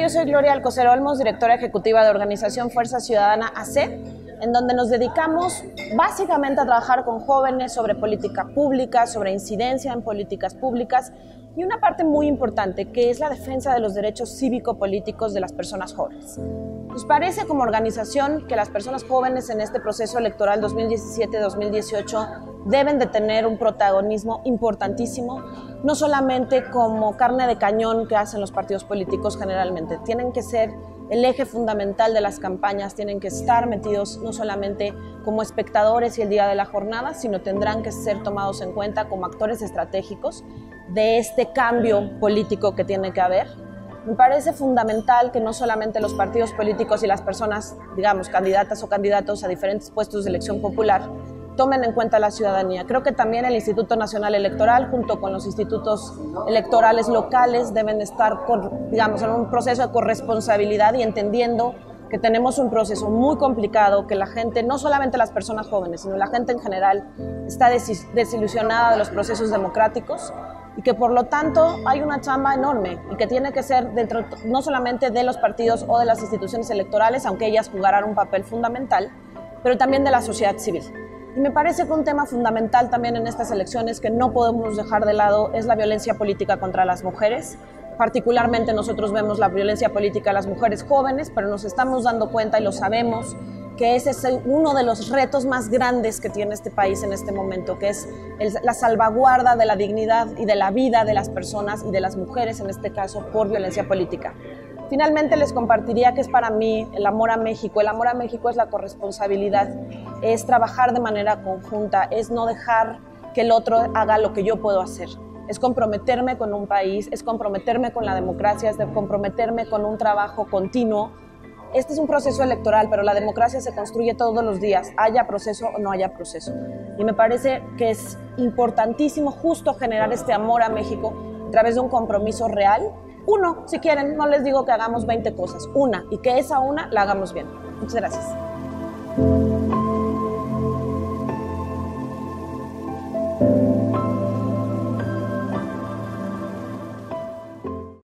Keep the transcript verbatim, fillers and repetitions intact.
yo soy Gloria Alcocer Olmos, directora ejecutiva de Organización Fuerza Ciudadana A C, en donde nos dedicamos básicamente a trabajar con jóvenes sobre política pública, sobre incidencia en políticas públicas y una parte muy importante que es la defensa de los derechos cívico-políticos de las personas jóvenes. Nos parece como organización que las personas jóvenes en este proceso electoral dos mil diecisiete dos mil dieciocho deben de tener un protagonismo importantísimo, no solamente como carne de cañón que hacen los partidos políticos generalmente, tienen que ser el eje fundamental de las campañas, tienen que estar metidos no solamente como espectadores y el día de la jornada, sino tendrán que ser tomados en cuenta como actores estratégicos de este cambio político que tiene que haber. Me parece fundamental que no solamente los partidos políticos y las personas, digamos, candidatas o candidatos a diferentes puestos de elección popular, tomen en cuenta a la ciudadanía. Creo que también el Instituto Nacional Electoral, junto con los institutos electorales locales, deben estar, con, digamos, en un proceso de corresponsabilidad y entendiendo que tenemos un proceso muy complicado, que la gente, no solamente las personas jóvenes, sino la gente en general, está des desilusionada de los procesos democráticos y que por lo tanto hay una chamba enorme y que tiene que ser dentro no solamente de los partidos o de las instituciones electorales, aunque ellas jugarán un papel fundamental, pero también de la sociedad civil. Y me parece que un tema fundamental también en estas elecciones que no podemos dejar de lado es la violencia política contra las mujeres. Particularmente nosotros vemos la violencia política a las mujeres jóvenes, pero nos estamos dando cuenta y lo sabemos que ese es uno de los retos más grandes que tiene este país en este momento, que es el, la salvaguarda de la dignidad y de la vida de las personas y de las mujeres, en este caso, por violencia política. Finalmente les compartiría que es para mí el amor a México. El amor a México es la corresponsabilidad, es trabajar de manera conjunta, es no dejar que el otro haga lo que yo puedo hacer. Es comprometerme con un país, es comprometerme con la democracia, es de comprometerme con un trabajo continuo. Este es un proceso electoral, pero la democracia se construye todos los días, haya proceso o no haya proceso. Y me parece que es importantísimo justo generar este amor a México a través de un compromiso real. Uno, si quieren, no les digo que hagamos veinte cosas, una, y que esa una la hagamos bien. Muchas gracias.